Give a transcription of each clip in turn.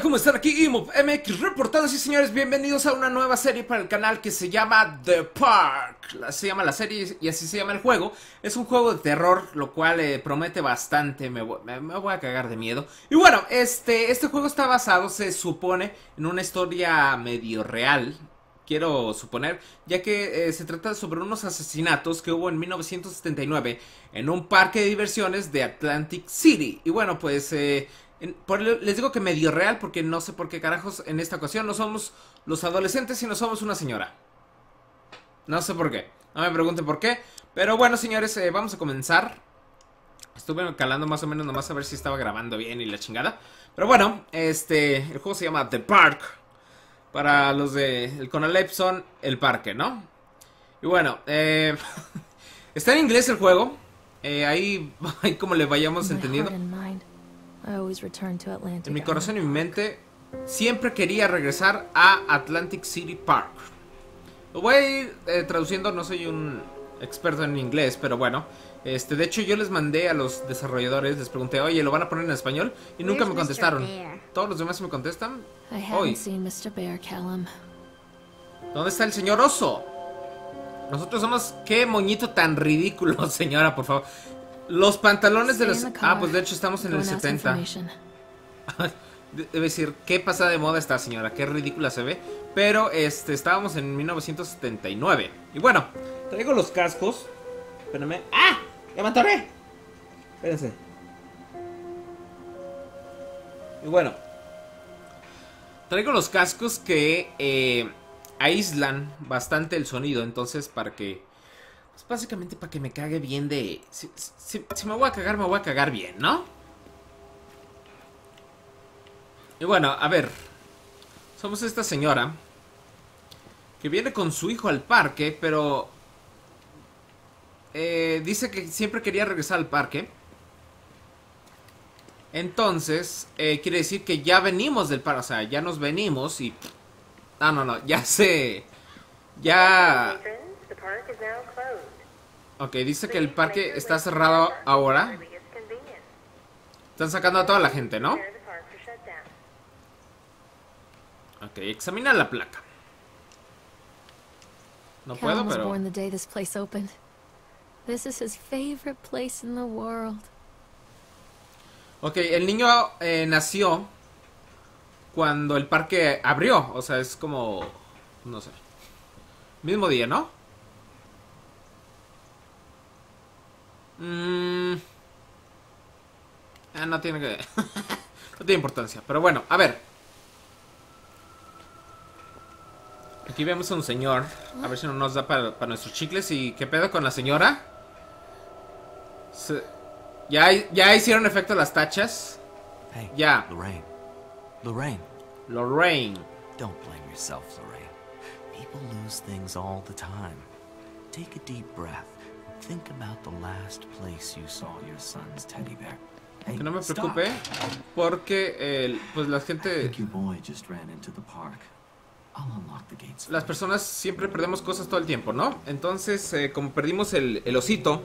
¿Cómo están? Aquí Imo MX reportando, sí señores, bienvenidos a una nueva serie para el canal que se llama The Park. Se llama la serie y así se llama el juego. Es un juego de terror, lo cual promete bastante, me voy a cagar de miedo. Y bueno, este juego está basado, se supone, en una historia medio real. Quiero suponer, ya que se trata sobre unos asesinatos que hubo en 1979 en un parque de diversiones de Atlantic City. Y bueno, pues les digo que medio real porque no sé por qué carajos en esta ocasión no somos los adolescentes, sino somos una señora. No sé por qué, no me pregunten por qué. Pero bueno, señores, vamos a comenzar. Estuve calando más o menos nomás a ver si estaba grabando bien y la chingada. Pero bueno, el juego se llama The Park. Para los de el Conalep son el parque, ¿no? Y bueno, está en inglés el juego. Ahí como le vayamos entendiendo. En mi corazón y mi mente siempre quería regresar a Atlantic City Park. Lo voy a ir traduciendo, no soy un experto en inglés, pero bueno. De hecho yo les mandé a los desarrolladores, les pregunté, oye, ¿lo van a poner en español? Y nunca me contestaron. Todos los demás me contestan hoy. ¿Dónde está el señor oso? Nosotros somos... Qué moñito tan ridículo, señora, por favor. Los pantalones de los... Ah, pues de hecho estamos en el 70. Debe decir, qué pasada de moda está, señora. Qué ridícula se ve. Pero estábamos en 1979. Y bueno, traigo los cascos. Espérenme. ¡Ah! ¡Ya me atoré! Espérense. Y bueno, traigo los cascos que aíslan bastante el sonido. Entonces, para que... Pues básicamente para que me cague bien de... Si me voy a cagar bien, ¿no? Y bueno, a ver. Somos esta señora que viene con su hijo al parque, pero... dice que siempre quería regresar al parque. Entonces, quiere decir que ya venimos del parque. O sea, ya nos venimos y... No, ya sé. Ya... Ok, dice que el parque está cerrado ahora. Están sacando a toda la gente, ¿no? Ok, examina la placa. No puedo, pero... Ok, el niño nació cuando el parque abrió. O sea, es como... No sé. Mismo día, ¿no? No tiene que... no tiene importancia. Pero bueno, a ver. Aquí vemos a un señor. A ver si no nos da para nuestros chicles. ¿Y qué pedo con la señora? Ya hicieron efecto las tachas. Hey, ya. Lorraine. Don't blame yourself, Lorraine. People lose things all the time. Take a deep breath and think about the last place you saw your son's teddy bear. Hey, que no me preocupe, porque pues la gente... Las personas siempre perdemos cosas todo el tiempo, ¿no? Entonces, como perdimos el osito.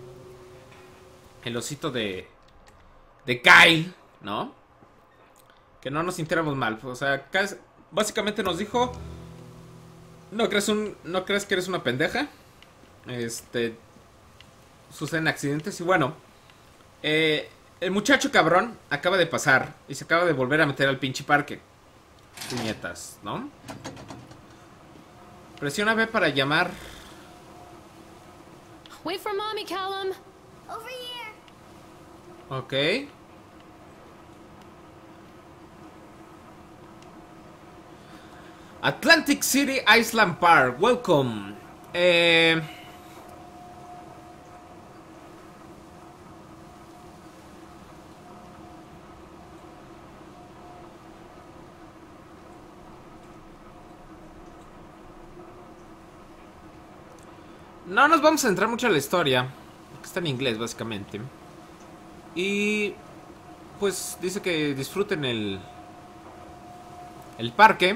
El osito de Kyle, ¿no? Que no nos sintiéramos mal. O sea, básicamente nos dijo: ¿No crees que eres una pendeja? Suceden accidentes y bueno, el muchacho cabrón acaba de pasar y se acaba de volver a meter al pinche parque. Puñetas, ¿no? Presiona B para llamar. Wait for mommy, Callum. Over here. Ok. Atlantic City Island Park. Welcome. No nos vamos a entrar mucho en la historia, porque está en inglés básicamente. Y pues dice que disfruten el parque.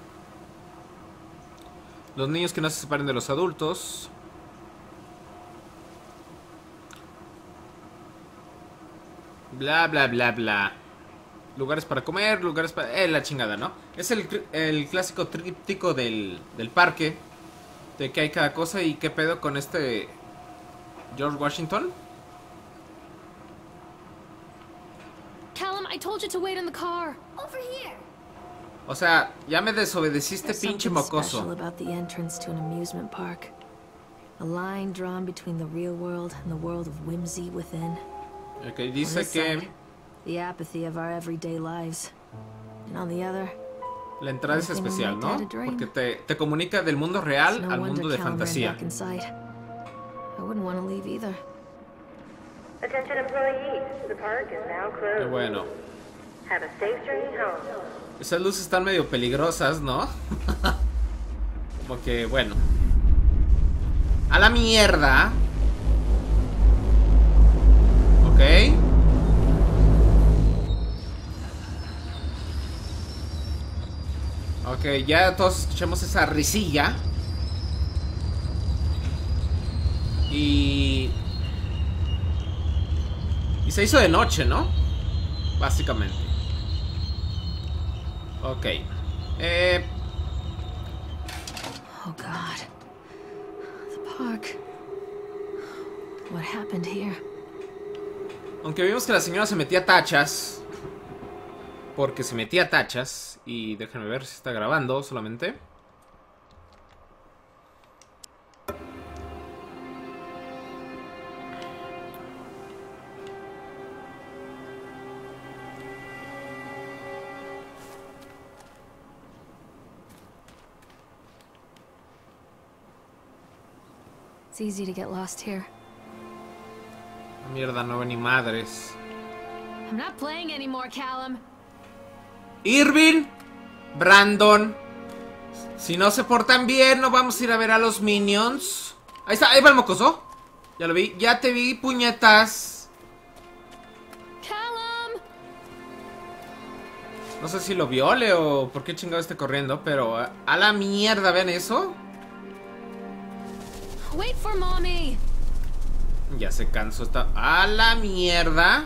Los niños que no se separen de los adultos. Bla bla bla bla. lugares para comer, lugares para... la chingada, ¿no? Es el clásico tríptico del parque. De que hay cada cosa y qué pedo con este... George Washington. Callum, I told you to wait in the car. Over here. O sea, ya me desobedeciste, There's pinche something mocoso. special about the entrance to an amusement park. A line drawn between the real world and the world of whimsy within. Ok, On dice this que side, the apathy of our everyday lives. And on the other, la entrada es everything we especial, might dare ¿no? to dream. Porque te comunica del mundo it's real no al wonder mundo de Callum ran fantasía. back inside. I wouldn't want to leave either. Attention employees, the park is now Qué closed. bueno. Have a safe journey home. Esas luces están medio peligrosas, ¿no? Como que, bueno. A la mierda. Ok. Ok, ya todos escuchamos esa risilla. Y se hizo de noche, ¿no? Básicamente. Ok. Oh God. The park. What happened here? Aunque vimos que la señora se metía tachas. Porque se metía tachas. Y déjenme ver si está grabando solamente. It's easy to get lost here. Mierda, no ve ni madres. I'm not playing anymore, Callum. Irving, Brandon, si no se portan bien, no vamos a ir a ver a los Minions. Ahí está, ahí va el mocoso. Ya lo vi, ya te vi, puñetas. Callum! No sé si lo viole o por qué chingado esté corriendo, pero a la mierda, ¿ven eso? Wait for mommy. Ya se cansó, está a la mierda.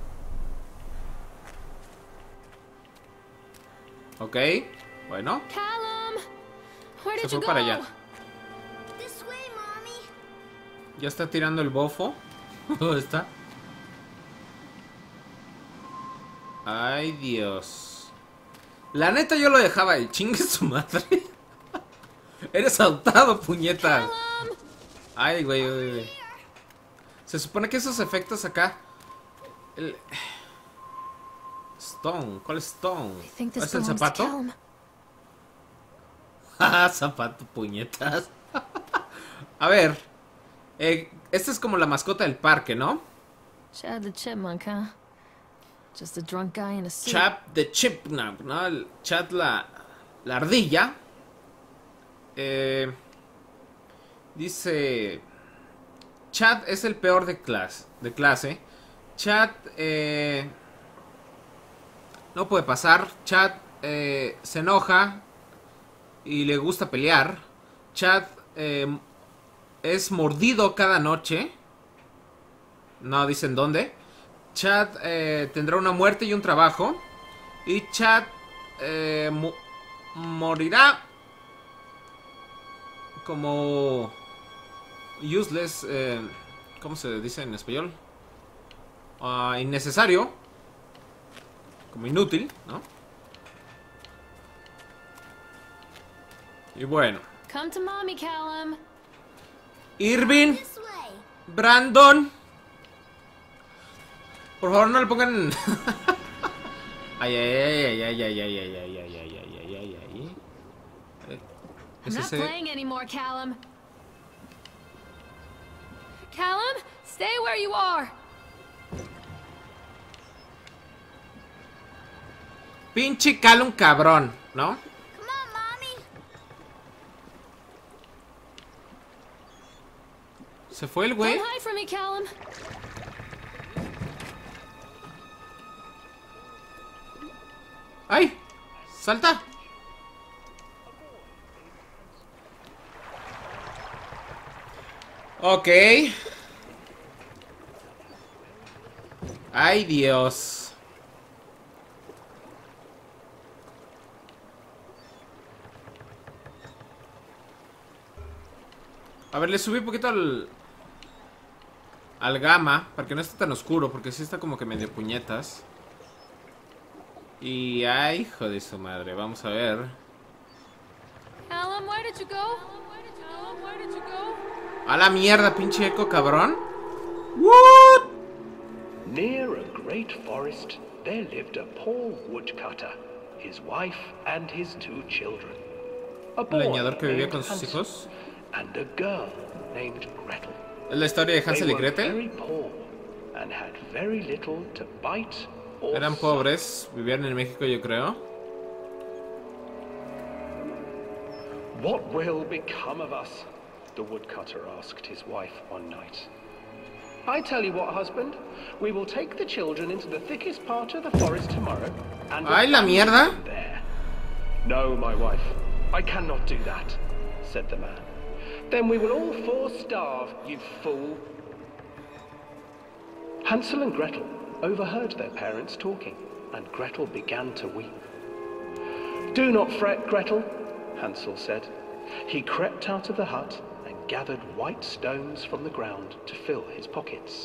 Ok, bueno, Callum! Where se did you fue go? para allá. This way, mommy. Ya está tirando el bofo. ¿Dónde está? Ay, Dios. La neta yo lo dejaba ahí. Chingue su madre. Eres autado, puñeta. Callum! Ay, güey. Se supone que esos efectos acá... Stone, ¿cuál es Stone? I think this ¿Es el belongs to zapato? Callum. Ah, zapato, puñetas. A ver. Esta es como la mascota del parque, ¿no? Chad the Chipmunk, huh? Just a drunk guy in a suit. Chap the Chipmunk, ¿no? El Chad la ardilla. Dice... Chad es el peor de clase. Chad no puede pasar. Chad se enoja y le gusta pelear. Chad es mordido cada noche. No dicen dónde. Chad tendrá una muerte y un trabajo. Y Chad morirá como useless. ¿Cómo se dice en español? Innecesario. Como inútil, ¿no? Y bueno, Come to mommy, Callum. Irving, This way. Brandon, por favor no le pongan. Ay, ay, ay, ay, ay, ay, ay, ay, ay, ay, ay, ay, ay, ay. I'm ¿Es not ese? playing anymore, Callum. Callum, stay where you are. Pinche Callum cabrón, ¿no? Come on, mommy. Se fue el güey. Don't hide from me, Callum. ¡Ay! ¡Salta! Ok. Ay, Dios. A ver, le subí un poquito al gamma, para que no esté tan oscuro, porque sí está como que medio puñetas. Y ay, hijo de su madre, vamos a ver. Alan, where did you go? Alan, where did you go? A la mierda, pinche eco, cabrón. What? Near a great forest, there lived a poor woodcutter, his wife and his 2 children. A boy Leñador que vivía named con sus Hansel hijos. and a girl named Gretel. Es la historia de Hansel y They were Gretel. very poor and had very little to bite or Eran suck. pobres, vivían en México, yo creo. What will become of us? The woodcutter asked his wife one night. I tell you what, husband, we will take the children into the thickest part of the forest tomorrow and Ay, la mierda. abandon them there. No, my wife, I cannot do that, said the man. Then we will all 4 starve, you fool. Hansel and Gretel overheard their parents talking, and Gretel began to weep. Do not fret, Gretel, Hansel said. He crept out of the hut and gathered white stones from the ground to fill his pockets.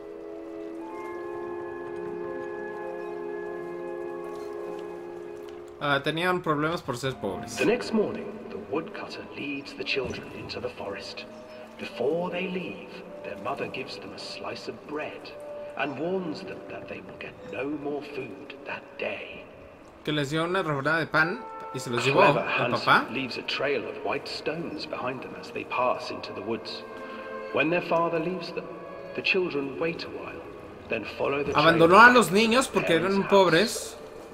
Tenían problemas por ser pobres. The next morning, the woodcutter leads the children into the forest. Before they leave, their mother gives them a slice of bread and warns them that they will get no more food that day. Que les dio una rebanada de pan y se los llevó However, al Hansel papá. leaves a trail of white stones behind them as they pass into the woods. When their father leaves them, the children wait a while, then follow the trail Abandonó a back los to niños their porque parents' eran house. pobres.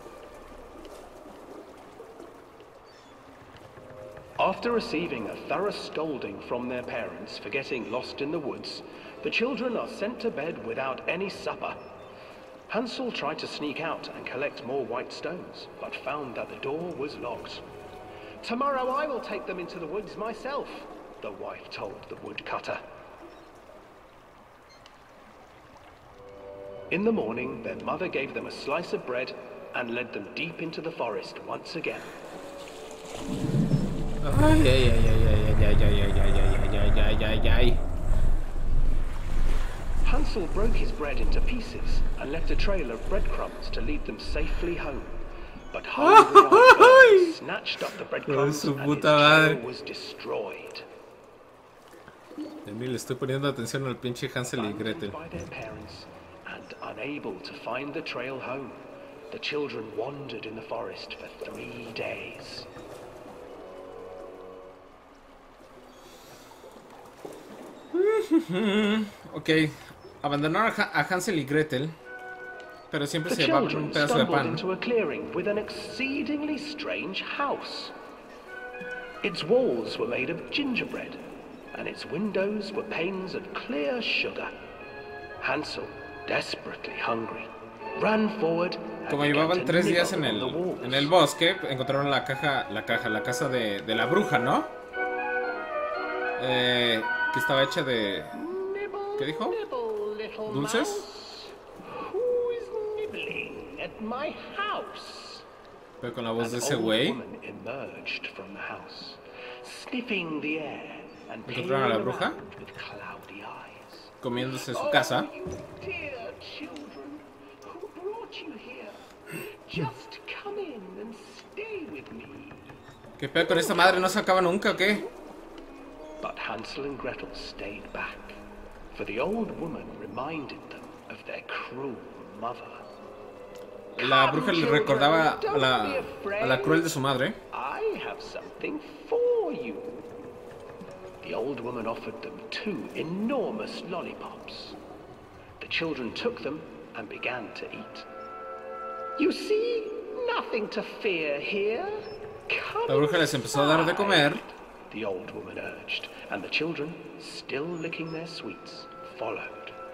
After receiving a thorough scolding from their parents for getting lost in the woods, the children are sent to bed without any supper. Hansel tried to sneak out and collect more white stones, but found that the door was locked. Tomorrow I will take them into the woods myself, the wife told the woodcutter. In the morning, their mother gave them a slice of bread and led them deep into the forest once again. Ay, ay, ay, ay, ay, ay, ay, ay, ay, ay, ay, ay, ay, ay. Hansel broke his bread into pieces and left a trail of breadcrumbs to lead them safely home. But hungry birds snatched up the breadcrumbs Su and his puta madre. trail was destroyed. De mí le estoy poniendo atención al pinche Hansel y Gretel. Abandoned by their parents and unable to find the trail home, the children wandered in the forest for 3 days. Ok, abandonaron a Hansel y Gretel, pero siempre The se llevaban un children pedazo de stumbled pan. into a clearing with an exceedingly strange house. Its walls were made of gingerbread, and its windows were panes of clear sugar. Hansel, desperately hungry, ran forward and Como began llevaban to 3 días nibble en on the walls. el bosque, encontraron la casa de la bruja, ¿no? Que estaba hecha de... Nibble, ¿Qué dijo? nibble, little ¿Dulces? mouse. Who is nibbling at my house? Pero con la voz de An ese old güey. woman emerged from the house, sniffing the air and ¿Encontraron a la peering bruja? around with cloudy eyes. Comiéndose su Oh, casa. you dear children, who brought you here? Just come in and stay with me. ¿Qué pedo con esta madre? ¿No se acaba nunca o qué? But Hansel and Gretel stayed back, for the old woman reminded them of their cruel mother. La bruja le recordaba a la cruel de su madre. I have something for you. The old woman offered them 2 enormous lollipops. The children took them and began to eat. You see, nothing to fear here. Come La bruja les empezó a dar de comer. inside, the old woman urged, and the children, still licking their sweets, followed.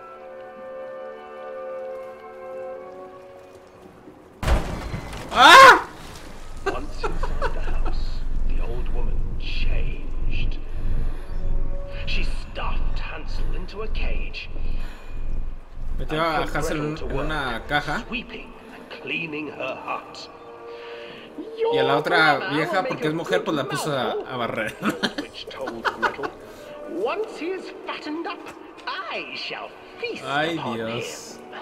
¡Ah! Once inside the house, the old woman changed. She stuffed Hansel into a cage Metió a Hansel en una caja. sweeping and cleaning her hut. Y a la otra vieja, porque es mujer, pues la puso a barrer. Which told Gretel, Once he is fattened up, I shall feast Ay, upon Dios. him.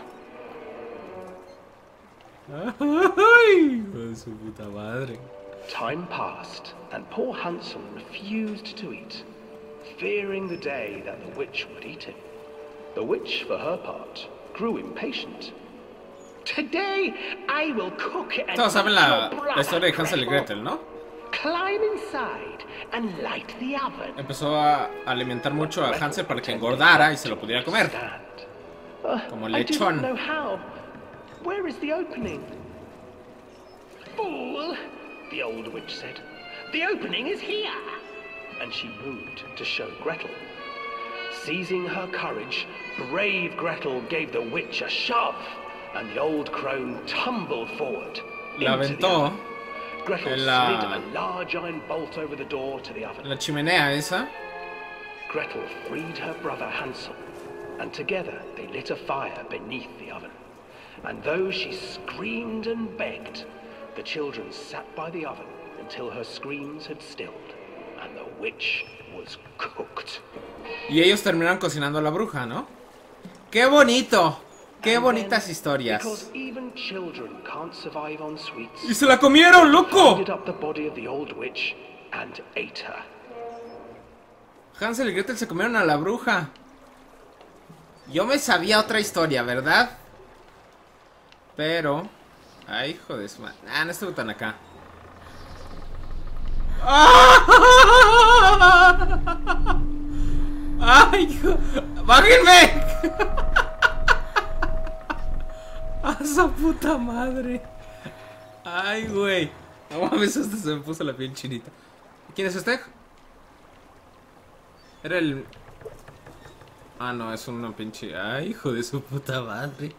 Ay, hijo de su puta madre. Time passed, and poor Hansel refused to eat, fearing the day that the witch would eat him. The witch, for her part, grew impatient. Today I will cook and Todos saben eat la your brother, historia de Hansel y Gretel, ¿no? Climb inside and light the oven. Empezó a alimentar mucho a Hansel para que engordara y se lo pudiera comer. Como I do lechón. not know how. Where is the opening? Fool, the old witch said. The opening is here. And she moved to show Gretel. Seizing her courage, brave Gretel gave the witch a shove, and the old crone tumbled forward. La into the aventó oven. Gretel en la- slid a large iron bolt over the door to the oven. La chimenea esa. Gretel freed her brother Hansel, and together they lit a fire beneath the oven. And though she screamed and begged, the children sat by the oven until her screams had stilled, and the witch was cooked. Y ellos terminaron cocinando a la bruja, ¿no? ¡Qué bonito! ¡Qué And bonitas then, historias! Because even children can't survive on sweets, ¡Y se la comieron, loco! folded up the body of the old witch and ate her. Hansel y Gretel se comieron a la bruja. Yo me sabía otra historia, ¿verdad? Pero... Ay, hijo de su madre. Ah, no estuvo tan acá. ¡Ay, hijo! ¡Bájenme! ¡A esa puta madre! ¡Ay, güey! No mames, hasta se me puso la piel chinita. ¿Quién es este? Era el... Ah, no, es una pinche... Ay, hijo de su puta madre.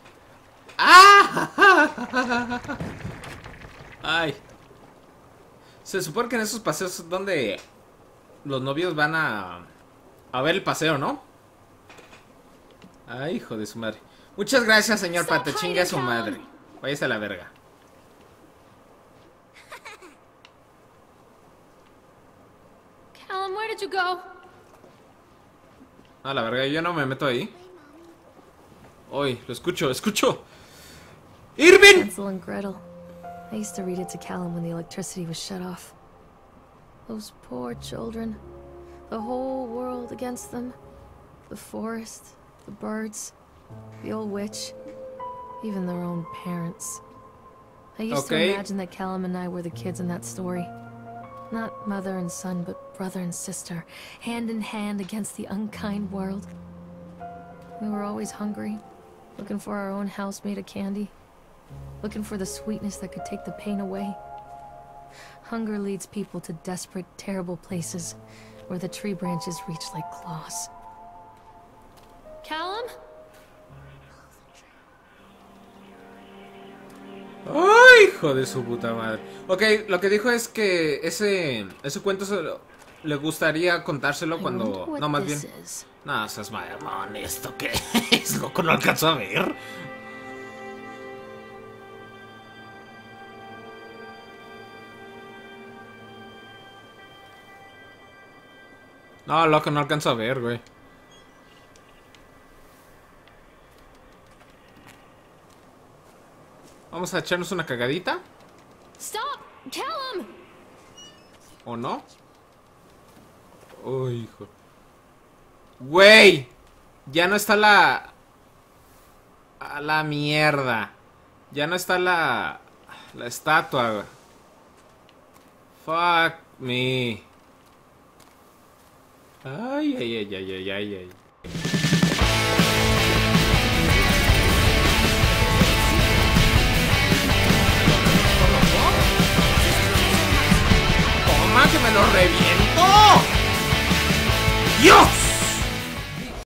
¡Ah! Ay. Se supone que en esos paseos es donde los novios van a ver el paseo, ¿no? Ay, hijo de su madre. Muchas gracias, señor Pate. Chingue a su madre. Váyase a la verga. Callum, where did you go? A la verga, yo no me meto ahí. Uy, lo escucho, escucho. ¡Irvin! Hansel and Gretel. I used to read it to Callum when the electricity was shut off. Those poor children. The whole world against them. The forest, the birds, the old witch, even their own parents. I used to imagine that Callum and I were the kids in that story. Not mother and son, but brother and sister, hand in hand against the unkind world. We were always hungry, looking for our own house made of candy. Looking for the sweetness that could take the pain away. Hunger leads people to desperate, terrible places where the tree branches reach like claws. Callum? ¡Ay, hijo de su puta madre! Ok, lo que dijo es que ese cuento le gustaría contárselo cuando... No, más bien... No, seas mamón, ¿esto qué es? Loco, no alcanzo a ver. No, loco, no alcanzo a ver, güey. Vamos a echarnos una cagadita. Stop! Callum! ¿O no? Uy, hijo. Güey. Ya no está la... A la mierda. Ya no está la estatua. Fuck me. Ay, ay, ay, ay, ay, ay, ay. ¡Toma, que me lo reviento! ¡Dios!